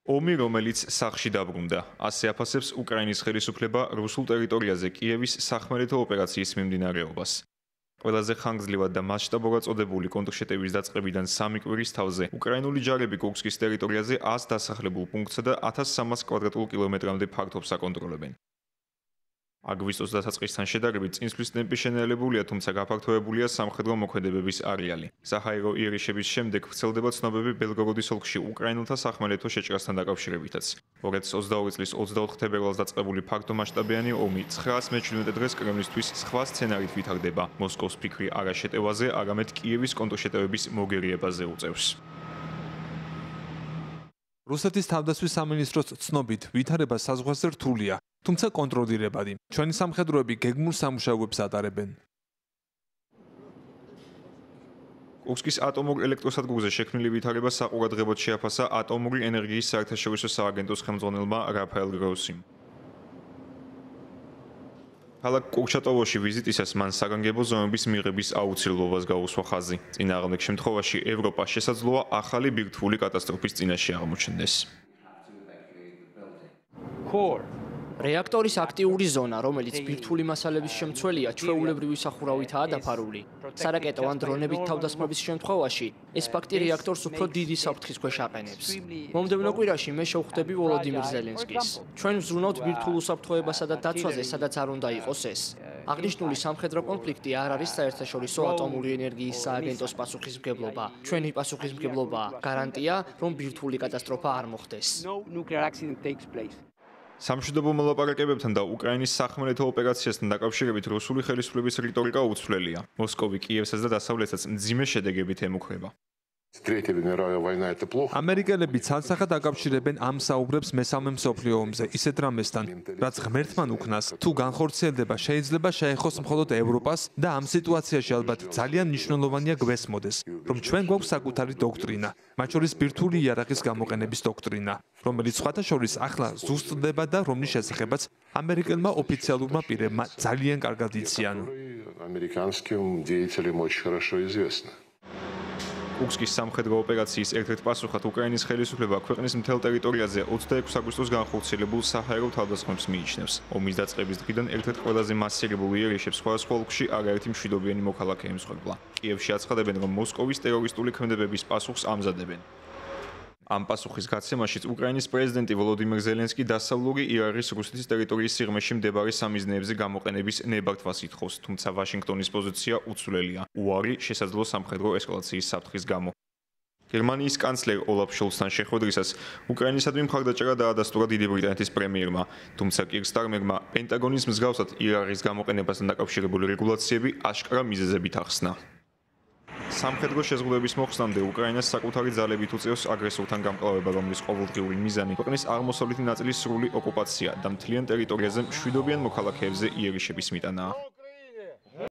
ომი, რომელიც სახლში დაბრუნდა, ასე აფასებს უკრაინის ხელისუფლება რუსულ ტერიტორიაზე კიევის სახმელეთო ოპერაციის მიმდინარეობას. ყველაზე ხანგრძლივად და მასშტაბურად წოდებული კონტრშეტევის დაწყებიდან 3 კვირის თავზე უკრაინული ჯარები კურსკის ტერიტორიაზე 100 დასახლებულ პუნქტსა და 1300 კვადრატულ კილომეტრამდე ფართობს აკონტროლებენ. აგვისტოს დასაწყისთან შედარებით წინსვლის ტემპი შენელებულია, თუმცა გაფართოებულია სამხედრო მოქმედებების არეალი. საჰაერო იერიშების შემდეგ ვრცელდება ცნობები ბელგოროდის ოლქში უკრაინელთა სახმელეთო შეჭრასთან დაკავშირებითაც. 2022 წლის 24 თებერვალს დაწყებული ფართომასშტაბიანი ომი 917 დღეს კრემლისთვის სხვა სცენარით ვითარდება. მოსკოვს ფიქრი არა შეტევაზე, არამედ კიევის კონტრშეტევების მოგერიებაზე უწევს. რუსეთის თავდაცვის სამინისტროს ცნობით, ვითარება საზღვარზე რთულია, თუმცა კონტროლირებადი. ჩვენი სამხედროები გეგმურ სამუშაოებს ატარებენ. კურსკის ატომურ ელექტროსადგურზე შექმნილი ვითარება საყურადღებოდ შეაფასა ატომური ენერგიის საერთაშორისო სააგენტოს ხელმძღვანელმა რაფაელ გროსიმ. ქალაქ კურჩატოვოში ვიზიტისას მან საგანგებო ზომების მიღების აუცილებლობას გაუსვა ხაზი. წინააღმდეგ შემთხვევაში ევროპა შესაძლოა ახალი ბირთვული კატასტროფის წინაშე აღმოჩნდეს. რეაქტორის აქტიური ზონა, რომელიც ბირთვული მასალების შემცველია, ჩვეულებრივი სახურავითაა დაფარული. სარაკეტო ან დრონებით თავდასხმების შემთხვევაში ეს ფაქტი რეაქტორს უფრო დიდი საფრთხის ქვეშ აყენებს. მომდევნო კვირაში მე შევხვდები ვოლოდიმირ ზელენსკის. ჩვენ ვზრუნავთ ბირთვულ უსაფრთხოებასა და დაცვაზე, სადაც არ უნდა იყოს ეს. აღნიშნული სამხედრო კონფლიქტი არ არის საერთაშორისო ატომური ენერგიის სააგენტოს პასუხისმგებლობა. ჩვენი პასუხისმგებლობაა გარანტია, რომ ბირთვული კატასტროფა არ მოხდეს. სამშვიდობო მოლაპარაკებებთან და უკრაინის სახმელეთო ოპერაციასთან დაკავშირებით რუსული ხელისუფლების რიტორიკა უცვლელია. მოსკოვი კიევსაც და დასავლეთსაც მძიმე შედეგებით ემუქრება. ამერიკელები ცალსახად აკავშირებენ ამ საუბრებს მესამე მსოფლიო ომზე, ისეთ რამესთან, რაც ღმერთთან უქნას, თუ განხორციელდება, შეიძლება შეეხოს მხოლოდ ევროპას და ამ სიტუაციაში ალბათ ძალიან მნიშვნელოვანია გვესმოდეს, რომ ჩვენ გვაქვს საკუთარი დოქტრინა, მათ შორის ბირთვული იარაღის გამოყენების დოქტრინა, რომელიც სხვათა შორის ახლა ზუსტდება და რომლის შესახებაც ამერიკელმა ოფიციალურმა პირებმა ძალიან კარგად იციან. კურსკის სამხედრო ოპერაციის ერთ-ერთ პასუხად უკრაინის ხელისუფლება ქვეყნის მთელ ტერიტორიაზე 26 აგვისტოს განხორციელებულ საჰაერო თავდასხმებს მიიჩნევს. ომის დაწყების დღიდან ერთ-ერთ ყველაზე მასირებულ იერიშებს სხვადასხვა ოლქში არაერთი მშვიდობიანი მოქალაქე ემსხვერპლა. კიევში აცხადებენ, რომ მოსკოვის ტერორისტული ქმედებების პასუხს ამზადებენ. ამ პასუხის გაცემაშიც უკრაინის პრეზიდენტი ვოლოდიმირ ზელენსკი დასავლური იარაღის რუსეთის ტერიტორიის სიღრმეში მდებარე სამიზნეებზე გამოყენების ნებართვას ითხოვს, თუმცა ვაშინგტონის პოზიცია უცვლელია, უარი შესაძლო სამხედრო ესკალაციის საფრთხის გამო. გერმანიის კანცლერ ოლაფ შოლცთან შეხვედრისას უკრაინისადმი მხარდაჭერა დაადასტურა დიდი ბრიტანეთის პრემიერმა, თუმცა კირ სტარმერმა პენტაგონის მსგავსად იარაღის გამოყენებასთან დაკავშირებული რეგულაციები აშკარა მიზეზებით ახსნა. სამხედრო შეზღუდვების მოხსნამდე უკრაინას საკუთარი ძალებით უწევს აგრესორთან გამკლავება, რომლის ყოველდღიური მიზანი ქვეყნის აღმოსავლეთი ნაწილის სრული ოკუპაცია და მთლიან ტერიტორიაზე მშვიდობიან მოქალაქეებზე იერიშების მიტანაა.